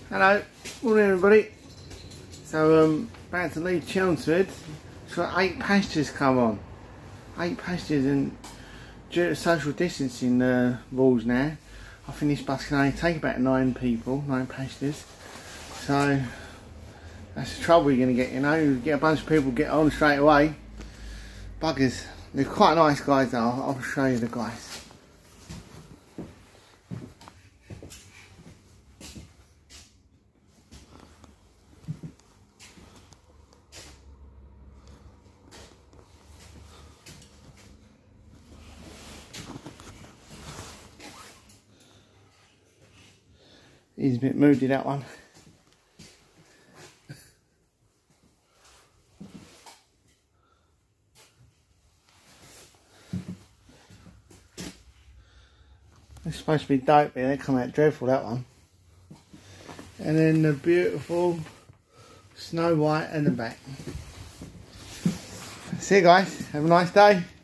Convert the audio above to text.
Hello, morning everybody. So about to leave Chelmsford. It's got 8 pastures come on. 8 pastures, and due to social distancing rules now, I think this bus can only take about 9 people, 9 passengers. So that's the trouble you're going to get, you know. You get a bunch of people get on straight away. Buggers. They're quite nice guys though. I'll show you the guys. He's a bit moody, that one. It's supposed to be dope, but they come out dreadful, that one. And then the beautiful Snow White in the back. See you guys, have a nice day.